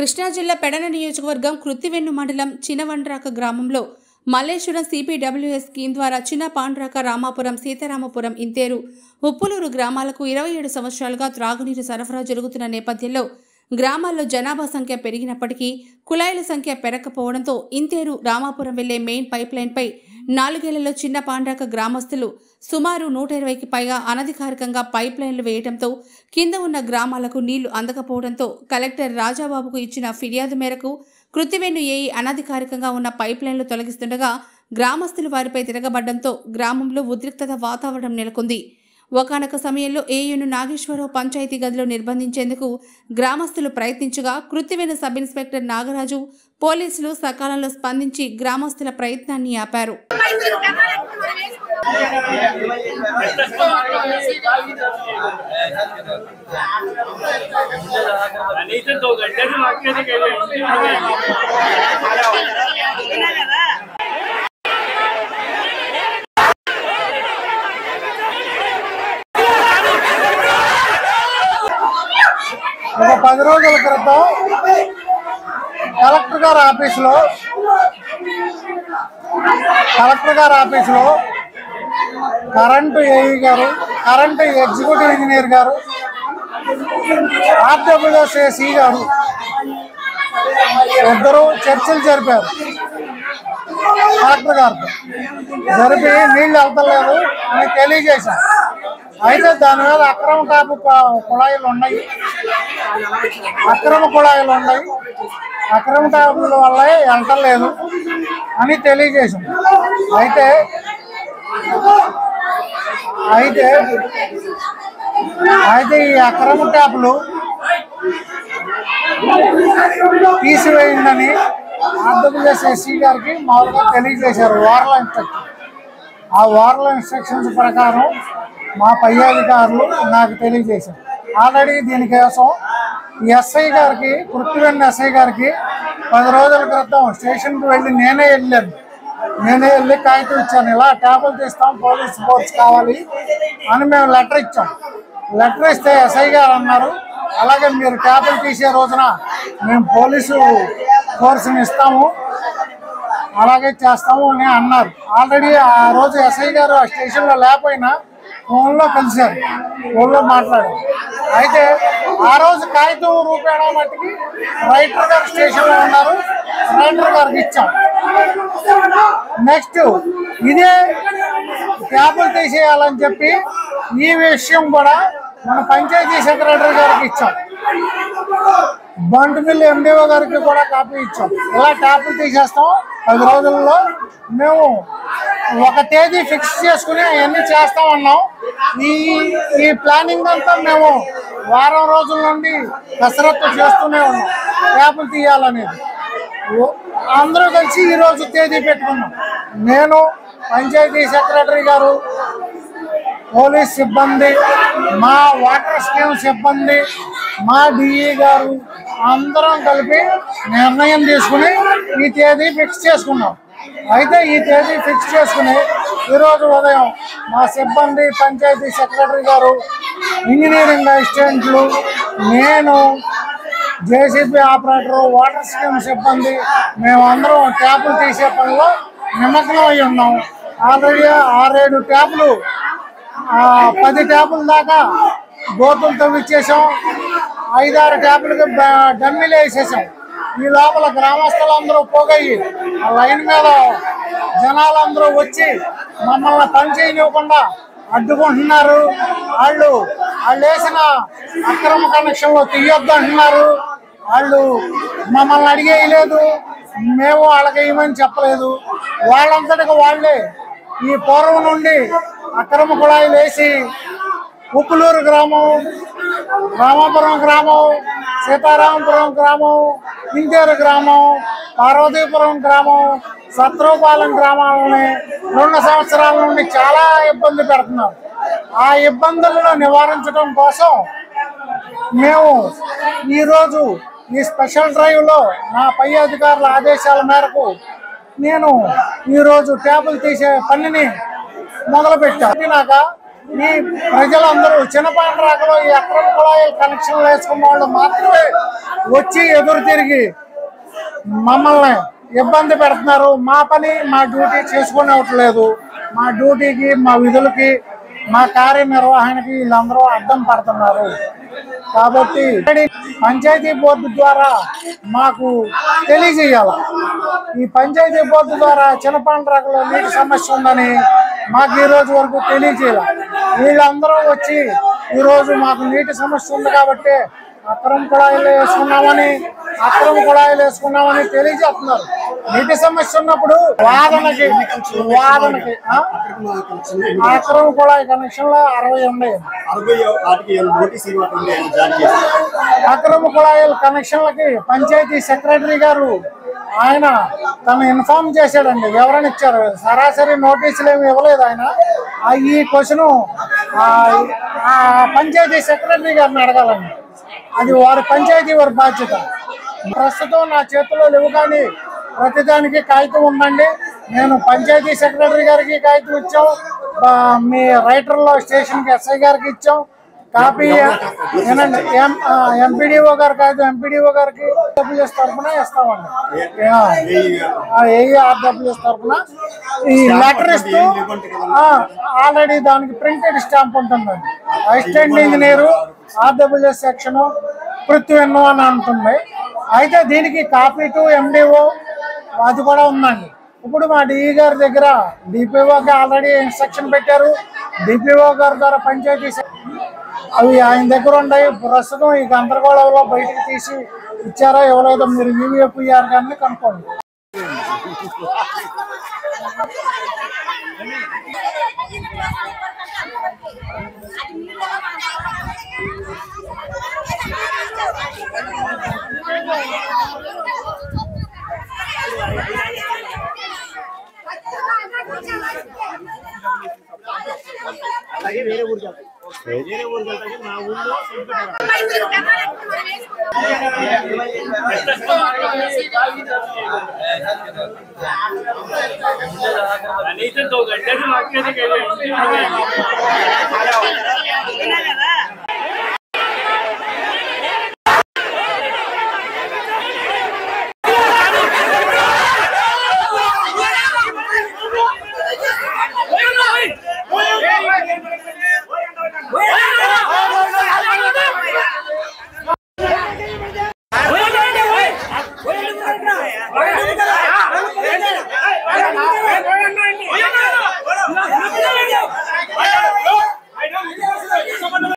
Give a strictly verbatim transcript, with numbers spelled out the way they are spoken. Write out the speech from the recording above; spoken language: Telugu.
కృష్ణా జిల్లా పెడన నియోజకవర్గం కృత్తివెన్ను మండలం చినవండ్రాక గ్రామంలో మల్లేశ్వరం సిపిడబ్ల్యూఎస్ స్కీమ్ ద్వారా చిన్న పాండ్రాక రామాపురం సీతారామపురం ఇంతేరు ఉప్పులూరు గ్రామాలకు ఇరవై ఏడు సంవత్సరాలుగా త్రాగునీరు సరఫరా జరుగుతున్న నేపథ్యంలో గ్రామాల్లో జనాభా సంఖ్య పెరిగినప్పటికీ కుళాయిల సంఖ్య పెరగకపోవడంతో ఇంతేరు రామాపురం వెళ్లే మెయిన్ పైప్ లైన్పై నాలుగేళ్లలో చిన్న పాండ్రాక గ్రామస్తులు సుమారు నూట ఇరవైకి పైగా అనధికారికంగా పైప్ లైన్లు వేయడంతో కింద ఉన్న గ్రామాలకు నీళ్లు అందకపోవడంతో కలెక్టర్ రాజాబాబుకు ఇచ్చిన ఫిర్యాదు మేరకు కృత్తివెన్ను ఏఈ అనధికారికంగా ఉన్న పైప్ లైన్లు తొలగిస్తుండగా గ్రామస్తులు వారిపై తిరగబడ్డంతో గ్రామంలో ఉద్రిక్తత వాతావరణం నెలకొంది. ఒకనొక సమయంలో ఏయును నాగేశ్వరరావు పంచాయతీ గదిలో నిర్బంధించేందుకు గ్రామస్తులు ప్రయత్నించగా కృత్తివెన్ను సబ్ ఇన్స్పెక్టర్ నాగరాజు పోలీసులు సకాలంలో స్పందించి గ్రామస్తుల ప్రయత్నాన్ని ఆపారు. ఒక పది రోజుల క్రితం కలెక్టర్ గారి ఆఫీసులో కలెక్టర్ గారి ఆఫీసులో కరెంటు ఏఈ గారు, కరెంటు ఎగ్జిక్యూటివ్ ఇంజనీర్ గారు, ఆర్డబ్ల్యూఎస్ఏసి గారు ఇద్దరు చర్చలు జరిపారు. కలెక్టర్ గారితో జరిపి నీళ్లు వెళ్తలేదు అని తెలియజేశారు. అయితే దాని మీద అక్రమ టాపు కుళాయిలు ఉన్నాయి అక్రమ కుళాయిలు ఉన్నాయి అక్రమ టాపుల వల్ల వెళ్తలేదు అని తెలియజేశాం. అయితే అయితే అయితే ఈ అక్రమ ట్యాపులు తీసివేయండి ఆర్డబ్ల్యూఎస్ఎస్సి గారికి మామూలుగా తెలియజేశారు వార్ల ఇన్స్ట్రక్షన్. ఆ వార్ల ఇన్స్ట్రక్షన్స్ ప్రకారం మా పై అధికారులు నాకు తెలియజేశారు. ఆల్రెడీ దీనికోసం ఎస్ఐ గారికి కృత్తివెన్ను ఎస్ఐ గారికి పది రోజుల క్రితం స్టేషన్కి వెళ్ళి నేనే వెళ్ళాను నేనే వెళ్ళి కాగితం ఇచ్చాను. ఇలా ట్యాపులు తీస్తాం, పోలీస్ ఫోర్స్ కావాలి అని మేము లెటర్ ఇచ్చాం. లెటర్ ఇస్తే ఎస్ఐ గారు అన్నారు, అలాగే మీరు ట్యాపులు తీసే రోజున మేము పోలీసు ఫోర్స్ని ఇస్తాము, అలాగే చేస్తాము అని అన్నారు. ఆల్రెడీ ఆ రోజు ఎస్ఐ గారు ఆ స్టేషన్లో లేకపోయినా ఫోన్లో కలిశారు, ఫోన్లో మాట్లాడారు. అయితే ఆ రోజు కాగితం రూపేణా మట్టికి రైటర్ గారు స్టేషన్లో ఉన్నారు, రైటర్ గారికి ఇచ్చాం. నెక్స్ట్ ఇదే ట్యాపులు తీసేయాలని చెప్పి ఈ విషయం కూడా మన పంచాయతీ సెక్రటరీ గారికి ఇచ్చాం. బంట్ మిల్ ఎండిఓ గారికి కూడా కాపీ ఇచ్చాం. ఇలా ట్యాపులు తీసేస్తాం పది రోజుల్లో మేము ఒక తేదీ ఫిక్స్ చేసుకుని అవన్నీ చేస్తామన్నాం. ఈ ఈ ప్లానింగ్ అంతా మేము వారం రోజుల నుండి కసరత్తు చేస్తూనే ఉన్నాం ట్యాపులు తీయాలనేది. అందరూ కలిసి ఈరోజు తేదీ పెట్టుకున్నాం. నేను, పంచాయతీ సెక్రటరీ గారు, పోలీస్ సిబ్బంది, మా వాటర్ స్కీమ్ సిబ్బంది, మా డిఈ గారు అందరం కలిపి నిర్ణయం తీసుకుని ఈ తేదీ ఫిక్స్ చేసుకున్నాం. అయితే ఈ తేదీ ఫిక్స్ చేసుకుని ఈరోజు ఉదయం మా సిబ్బంది, పంచాయతీ సెక్రటరీ గారు, ఇంజనీరింగ్ అసిస్టెంట్లు, నేను, జేసీబీ ఆపరేటరు, వాటర్ స్కీమ్ సిబ్బంది మేమందరం ట్యాపులు తీసే పనిలో నిమగ్నం అయి ఉన్నాం. ఆల్రెడీ ఆరేడు ట్యాపులు పది ట్యాపుల దాకా గోతులు తవ్విచ్చేసాం. ఐదారు ట్యాపులకి డమ్మీలు వేసేసాం. ఈ లోపల గ్రామస్తులందరూ పోగయ్యి ఆ లైన్ మీద జనాలందరూ వచ్చి మమ్మల్ని పని చేయనివ్వకుండా అడ్డుకుంటున్నారు. వాళ్ళు వాళ్ళు వేసిన అక్రమ కనెక్షన్లో తీయొద్దు అంటున్నారు. వాళ్ళు మమ్మల్ని అడిగేయలేదు, మేము వాళ్ళకి వేయమని చెప్పలేదు. వాళ్ళంతటికి వాళ్ళే ఈ పూర్వం నుండి అక్రమ కుళాయిలు వేసి ఉప్పులూరు గ్రామం, రామాపురం గ్రామం, సీతారామపురం గ్రామం, ఇంతేరు గ్రామం, పార్వతీపురం గ్రామం, సత్రూపాలెం గ్రామాలని రెండు సంవత్సరాల నుండి చాలా ఇబ్బంది పెడుతున్నారు. ఆ ఇబ్బందులను నివారించడం కోసం మేము ఈరోజు ఈ స్పెషల్ డ్రైవ్లో నా పై అధికారుల ఆదేశాల మేరకు నేను ఈరోజు ట్యాపులు తీసే పనిని మొదలుపెట్టాను. ఈ ప్రజలందరూ చిన్నపాండ్రాకలో ఈ అక్రమ కుళాయిల కనెక్షన్లు వేసుకున్న వాళ్ళు మాత్రమే వచ్చి ఎదురు తిరిగి మమ్మల్ని ఇబ్బంది పెడుతున్నారు. మా పని మా డ్యూటీ చేసుకునేవట్లేదు. మా డ్యూటీకి మా విధులకి మా కార్యనిర్వహణకి వీళ్ళందరూ అడ్డం పడుతున్నారు. కాబట్టి పంచాయతీ బోర్డు ద్వారా మాకు తెలియజేయాలి. ఈ పంచాయతీ బోర్డు ద్వారా చిన్నపాండ్రాకలో నీటి సమస్య ఉందని మాకు ఈ రోజు వరకు తెలియజేయాలి. వీళ్ళందరూ వచ్చి ఈరోజు మాకు నీటి సమస్య ఉంది కాబట్టి అక్రమ కుళాయిలు వేసుకున్నామని అక్రమ కుళాయిలు వేసుకున్నామని తెలియజేస్తున్నారు. నీటి సమస్య ఉన్నప్పుడు వాదనకి వాదనకి అక్రమ కుళాయి కనెక్షన్లు అరవై ఉన్నాయి. అక్రమ కుళాయిల కనెక్షన్లకి పంచాయతీ సెక్రటరీ గారు ఆయన తను ఇన్ఫార్మ్ చేశాడండి. ఎవరైనా ఇచ్చారు, సరాసరి నోటీసులు ఏమి ఇవ్వలేదు ఆయన. ఈ క్వశ్చన్ పంచాయతీ సెక్రటరీ గారిని అడగాలండి. అది వారి పంచాయతీ వారి బాధ్యత. ప్రస్తుతం నా చేతిలో లేవు కానీ ప్రతిదానికి కాగితం ఉందండి. నేను పంచాయతీ సెక్రటరీ గారికి కాగితం ఇచ్చాం, మీ రైటర్లో స్టేషన్కి ఎస్ఐ గారికి ఇచ్చాం కాపీ. ఏనండి ఎంపీడీఓ గారు కాగితం ఎంపీడీఓ గారికి ఆర్డబ్ల్యూఎస్ తరఫున ఇస్తామండి. ఏఈఆర్డబ్ల్యూఎస్ తరఫున ఈ లెటర్ ఇస్తూ ఆల్రెడీ దానికి ప్రింటెడ్ స్టాంప్ ఉంటుందండి. అసిస్టెంట్ ఇంజనీరు ఆర్డబ్ల్యూఎస్ సెక్షన్ పృథ్వెన్ను అని అంటుంది. అయితే దీనికి కాపీ టు ఎండిఓ అది కూడా ఉందండి. ఇప్పుడు మా డిఈ గారి దగ్గర డిపిఓకి ఆల్రెడీ ఇన్స్ట్రక్షన్ పెట్టారు. డిపిఓ గారి ద్వారా పంచాయతీ అవి ఆయన దగ్గర ఉన్నాయి. ప్రస్తుతం ఈ గందరగోళంలో బయటకు తీసి ఇచ్చారా ఇవ్వలేదో మీరు యూఏపీఆర్ గారిని కనుక్కోండి. అలాగే వేరే ఊరికి వెళ్తాయి. వేరే ఊరికి వెళ్తాయి మా ఊళ్ళో कनीस दो घंटे से भागते थे Wait,